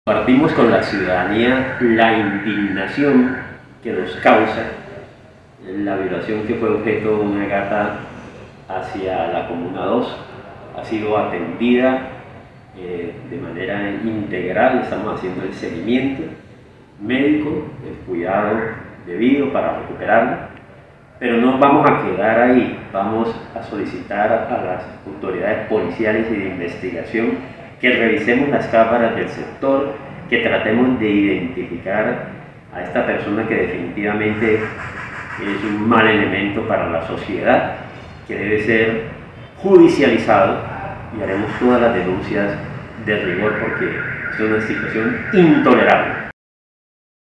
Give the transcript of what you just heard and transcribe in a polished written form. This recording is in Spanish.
Compartimos con la ciudadanía la indignación que nos causa la violación que fue objeto de una gata hacia la Comuna 2. Ha sido atendida de manera integral, estamos haciendo el seguimiento médico, el cuidado debido para recuperarla, pero no vamos a quedar ahí, vamos a solicitar a las autoridades policiales y de investigación que revisemos las cámaras del sector, que tratemos de identificar a esta persona que definitivamente es un mal elemento para la sociedad, que debe ser judicializado, y haremos todas las denuncias de rigor porque es una situación intolerable.